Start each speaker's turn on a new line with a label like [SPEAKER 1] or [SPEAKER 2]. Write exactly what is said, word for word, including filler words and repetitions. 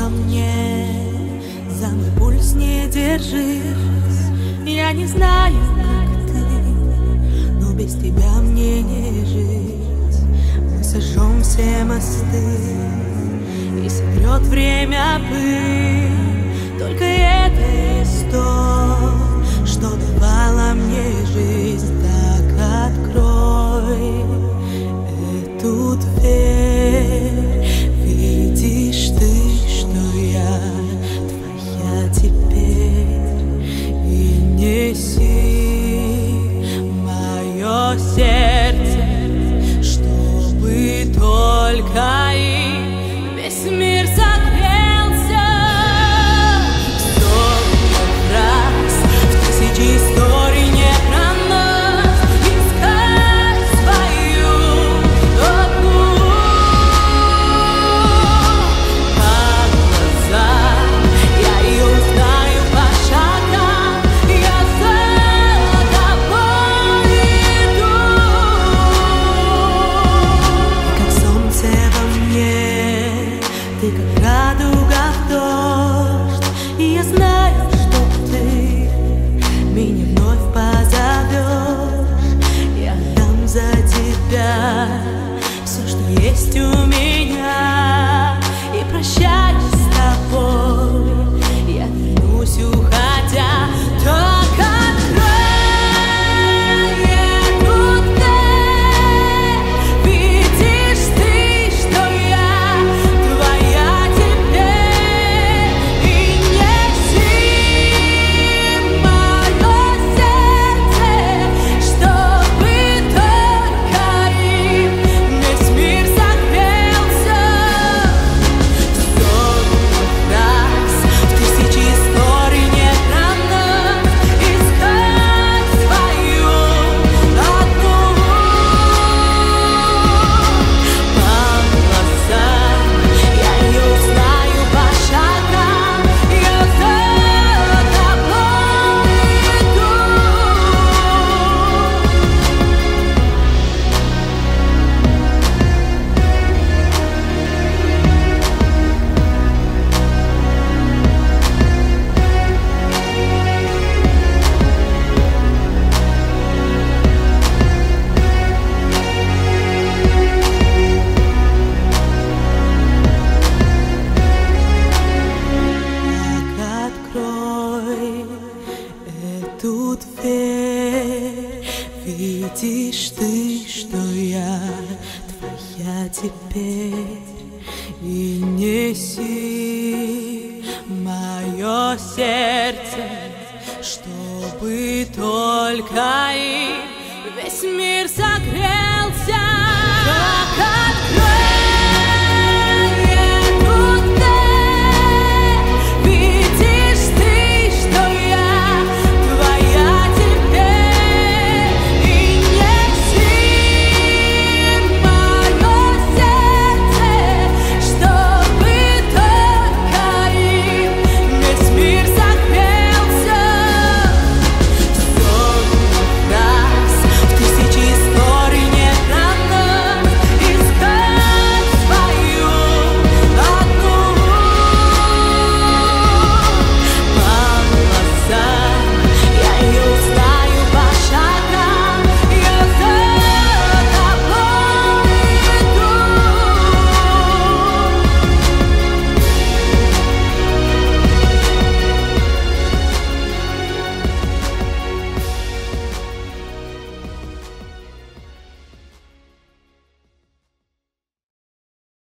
[SPEAKER 1] мне, за мой пульс не держись. Я не знаю, как ты, но без тебя мне не жить. Мы сожжем все мосты, и сотрет время пыль. Только это есть то, что давало мне жизнь. Так открой эту дверь. Видишь ты, что я твоя теперь, и неси мое сердце, чтобы только им весь мир согрелся. Сотни раз в тысячи историй не про нас искать свою одну. По глазам я ее узнаю, по шагам я за тобой иду. Как солнце во мне, ты как радуга в дождь, и я знаю, что ты меня вновь позовешь. Я дам за тебя все, что есть у меня, и прощаюсь с тобой. Я вернусь, уходя, только открой эту дверь. Видишь ты, что я твоя теперь, и неси мое сердце, чтобы только им весь мир согрелся. Сотни раз в тысячи историй не про нас искать свою одну. По глазам я ее узнаю, по шагам я за тобой иду. Так открой эту дверь. Видишь ты, что я твоя теперь, и неси мое сердце, чтобы только им весь мир согрелся.